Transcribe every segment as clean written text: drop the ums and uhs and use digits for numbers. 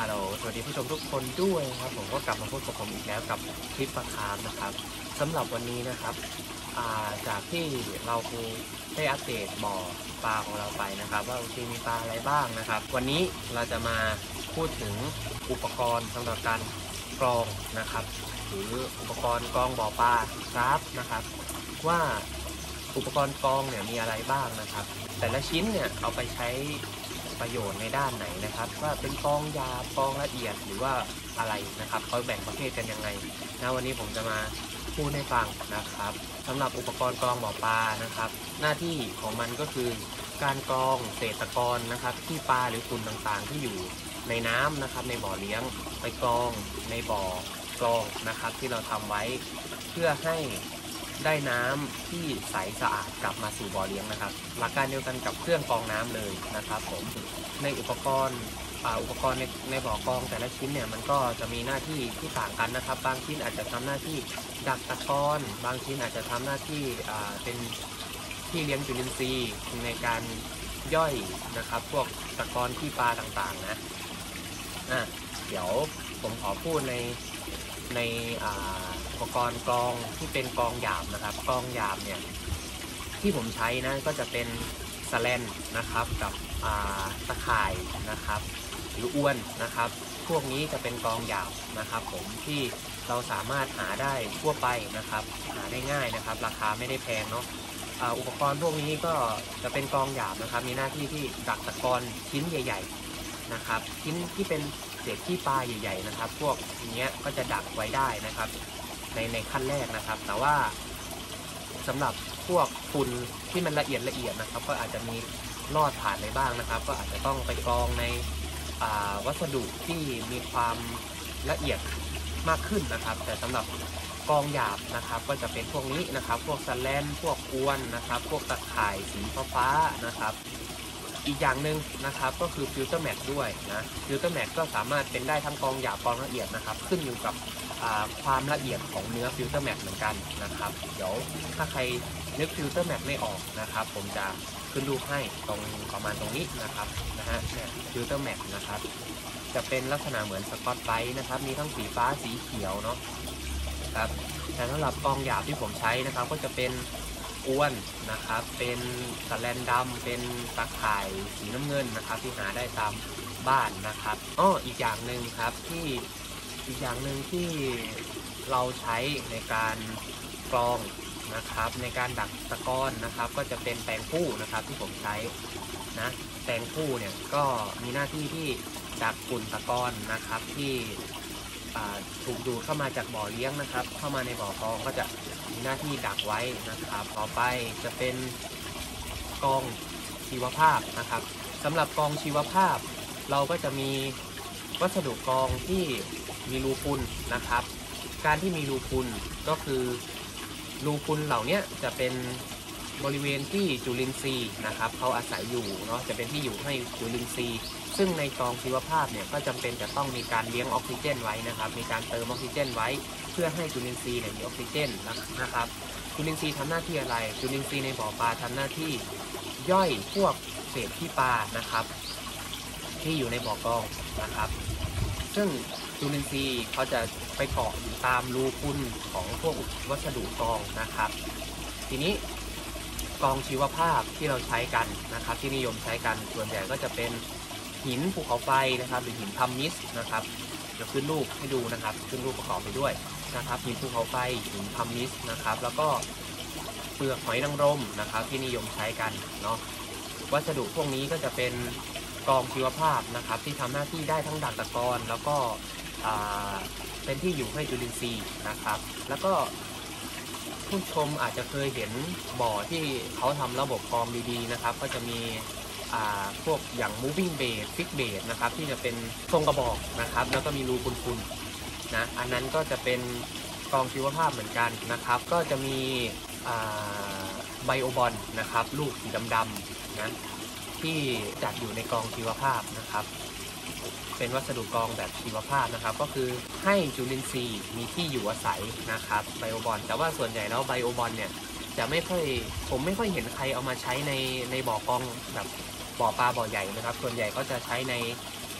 ฮัลโหลสวัสดีผู้ชมทุกคนด้วยครับผมก็กลับมาพบกับผมอีกแล้วกับคลิปปลาคาร์ฟนะครับสำหรับวันนี้นะครับจากที่เราได้อัปเดตบ่อปลาของเราไปนะครับว่ามีปลาอะไรบ้างนะครับวันนี้เราจะมาพูดถึงอุปกรณ์สำหรับการกรองนะครับหรืออุปกรณ์กรองบ่อปลาครับนะครับว่าอุปกรณ์กรองเนี่ยมีอะไรบ้างนะครับแต่ละชิ้นเนี่ยเอาไปใช้ประโยชน์ในด้านไหนนะครับว่าเป็นกรองหยาบกรองละเอียดหรือว่าอะไรนะครับเขาแบ่งประเภทกันยังไงนะวันนี้ผมจะมาพูดให้ฟังนะครับสำหรับอุปกรณ์กรองบ่อปลานะครับหน้าที่ของมันก็คือการกรองเศษตะกอนนะครับที่ปลาหรือฝุ่นต่างๆที่อยู่ในน้ำนะครับในบ่อเลี้ยงไปกรองในบ่อกรองนะครับที่เราทำไว้เพื่อให้ได้น้ำที่ใสสะอาดกลับมาสู่บ่อเลี้ยงนะครับหลักการเดียวกันกับเครื่องกรองน้ำเลยนะครับผมในอุปกรณ์ในบ่อกรองแต่ละชิ้นเนี่ยมันก็จะมีหน้าที่ที่ต่างกันนะครับบางชิ้นอาจจะทำหน้าที่ดักตะกอนบางชิ้นอาจจะทำหน้าที่เป็นที่เลี้ยงจุลินทรีย์ในการย่อยนะครับพวกตะกอนที่ปลาต่างๆนะเดี๋ยวผมขอพูดในอุปกรณ์กรองที่เป็นกรองหยาบนะครับกรองหยาบเนี่ยที่ผมใช้นะก็จะเป็นสแลนนะครับกับตะข่ายนะครับหรืออ้วนนะครับพวกนี้จะเป็นกรองหยาบนะครับผมที่เราสามารถหาได้ทั่วไปนะครับหาได้ง่ายนะครับราคาไม่ได้แพงเนาะอุปกรณ์พวกนี้ก็จะเป็นกรองหยาบนะครับมีหน้าที่ที่ดักตะกอนชิ้นใหญ่ๆนะครับชิ้นที่เป็นเศษขี้ปลาใหญ่ๆนะครับพวกนี้ก็จะดักไว้ได้นะครับในขั้นแรกนะครับแต่ว่าสำหรับพวกฝุ่นที่มันละเอียดนะครับก็อาจจะมีลอดผ่านไปบ้างนะครับก็อาจจะต้องไปกรองในวัสดุที่มีความละเอียดมากขึ้นนะครับแต่สำหรับกรองหยาบนะครับก็จะเป็นพวกนี้นะครับพวกสแลนพวกอวนนะครับพวกตะข่ายสีฟ้านะครับอีกอย่างหนึ่งนะครับก็คือฟิลเตอร์แมทด้วยนะฟิลเตอร์แมทก็สามารถเป็นได้ทั้งกรองหยาบกรองละเอียดนะครับขึ้นอยู่กับความละเอียดของเนื้อฟิลเตอร์แมทเหมือนกันนะครับเดี๋ยวถ้าใครนึกฟิลเตอร์แมทไม่ออกนะครับผมจะขึ้นรูปให้ตรงประมาณตรงนี้นะครับเนี่ยฟิลเตอร์แมทนะครับจะเป็นลักษณะเหมือนสกอตไบรท์นะครับมีทั้งสีฟ้าสีเขียวเนาะครับแต่สำหรับกรองหยาบที่ผมใช้นะครับก็จะเป็นอ้วนนะครับเป็นสแลนดำเป็นตะข่ายสีน้ำเงินนะครับที่หาได้ตามบ้านนะครับอีกอย่างหนึ่งครับที่เราใช้ในการกรองนะครับในการดักตะกอนนะครับก็จะเป็นแปรงคู่นะครับที่ผมใช้นะแปรงคู่เนี่ยก็มีหน้าที่ที่ดักฝุ่นตะกอนนะครับที่ถูกดูดเข้ามาจากบ่อเลี้ยงนะครับเข้ามาในบ่อกรองก็จะมีหน้าที่ดักไว้นะครับต่อไปจะเป็นกรองชีวภาพนะครับสำหรับกรองชีวภาพเราก็จะมีวัสดุกรองที่มีรูพุนนะครับการที่มีรูพุนก็คือรูพุนเหล่านี้จะเป็นบริเวณที่จุลินทรีย์นะครับเขาอาศัยอยู่เนาะจะเป็นที่อยู่ให้จุลินทรีย์ซึ่งในกรองชีวภาพเนี่ยก็จำเป็นจะต้องมีการเลี้ยงออกซิเจนไว้นะครับมีการเติมออกซิเจนไว้เพื่อให้จุลินทรีย์เนี่ยมีออกซิเจนนะครับจุลินทรีย์ทำหน้าที่อะไรจุลินทรีย์ในบ่อปลาทำหน้าที่ย่อยพวกเศษขี้ปลานะครับที่อยู่ในบ่อกรองนะครับซึ่งจุลินทรีย์เขาจะไปเกาะอยู่ตามรูพุนของพวกวัสดุกรองนะครับทีนี้กรองชีวภาพที่เราใช้กันนะครับที่นิยมใช้กันส่วนใหญ่ก็จะเป็นหินภูเขาไฟนะครับหรือหินพัมมิสนะครับเดี๋ยวขึ้นรูปให้ดูนะครับขึ้นรูปประกอบไปด้วยนะครับหินภูเขาไฟหินพัมมิสนะครับแล้วก็เปลือกหอยนางรมนะครับที่นิยมใช้กันเนาะวัสดุพวกนี้ก็จะเป็นกรองชีวภาพนะครับที่ทำหน้าที่ได้ทั้งดักตะกอนแล้วก็เป็นที่อยู่ให้จุลินทรีย์นะครับแล้วก็ผู้ชมอาจจะเคยเห็นบ่อที่เขาทำระบบกรองดีๆนะครับก็จะมีพวกอย่าง moving base fix base นะครับที่จะเป็นทรงกระบอกนะครับแล้วก็มีรูพุนๆนะอันนั้นก็จะเป็นกรองชีวภาพเหมือนกันนะครับก็จะมีไบโอบอลนะครับลูกสีดำๆนะที่จัดอยู่ในกรองชีวภาพนะครับเป็นวัสดุกรองแบบชีวภาพนะครับก็คือให้จุลินทรีย์มีที่อยู่อาศัยนะครับไบโอบอลแต่ว่าส่วนใหญ่แล้วไบโอบอลเนี่ยจะผมไม่ค่อยเห็นใครเอามาใช้ในบ่อกรองแบบบ่อปลาบ่อใหญ่นะครับส่วนใหญ่ก็จะใช้ใน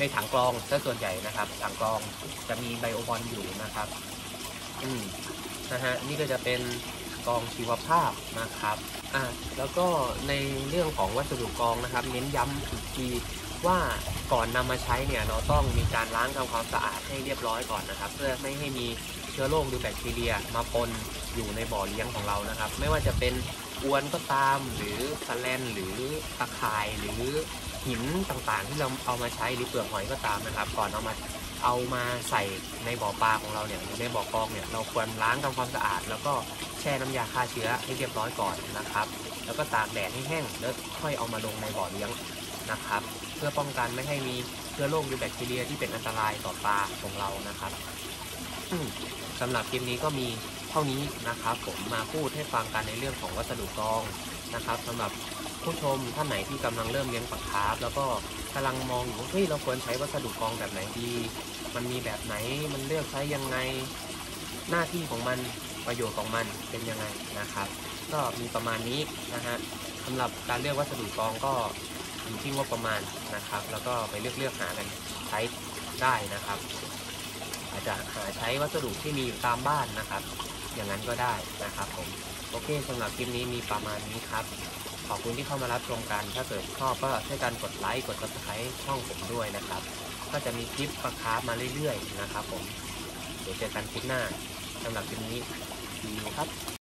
ในถังกรองซะส่วนใหญ่นะครับถังกรองจะมีไบโอบอลอยู่นะครับนะฮะนี่ก็จะเป็นกรองชีวภาพนะครับแล้วก็ในเรื่องของวัสดุกรองนะครับเน้นย้ำอีกทีว่าก่อนนำมาใช้เนี่ยเราต้องมีการล้างทำความสะอาดให้เรียบร้อยก่อนนะครับเพื่อไม่ให้มีเชื้อโรคหรือแบคทีเรียมาปนอยู่ในบ่อเลี้ยงของเรานะครับไม่ว่าจะเป็นอวนก็ตามหรือสแลนหรือตะข่ายหรือหินต่างๆที่เราเอามาใช้หรือเปลือกหอยก็ตามนะครับก่อนเอามาใส่ในบ่อปลาของเราเนี่ยหรือในบ่อกรองเนี่ยเราควรล้างทำความสะอาดแล้วก็แช่น้ำยาฆ่าเชื้อให้เรียบร้อยก่อนนะครับแล้วก็ตากแดดให้แห้งแล้วค่อยเอามาลงในบ่อเลี้ยงนะครับเพื่อป้องกันไม่ให้มีเชื้อโรคหรือแบคทีเรียที่เป็นอันตรายต่อปลาของเรานะครับสำหรับคลิปนี้ก็มีเท่านี้นะครับผมมาพูดให้ฟังกันในเรื่องของวัสดุกรองนะครับสำหรับผู้ชมท่านไหนที่กำลังเริ่มเลี้ยงปลาคาร์ฟแล้วก็กำลังมองอยู่ว่าเฮ้ยเราควรใช้วัสดุกรองแบบไหนดีมันมีแบบไหนมันเลือกใช้ยังไงหน้าที่ของมันประโยชน์ของมันเป็นยังไงนะครับก็มีประมาณนี้นะฮะสำหรับการเลือกวัสดุกรองก็อยู่ที่งบประมาณนะครับแล้วก็ไปเลือกหากันใช้ได้นะครับอาจจะหาใช้วัสดุที่มีอยู่ตามบ้านนะครับอย่างนั้นก็ได้นะครับผมโอเคสำหรับคลิปนี้มีประมาณนี้ครับขอบคุณที่เข้ามารับชมกันถ้าเกิดชอบก็ช่วยกันกดไลค์กด Subscribe ช่องผมด้วยนะครับก็จะมีคลิปปลาคาร์ฟมาเรื่อยๆนะครับผมเดี๋ยวเจอกันคลิปหน้าสำหรับคลิปนี้ดีครับ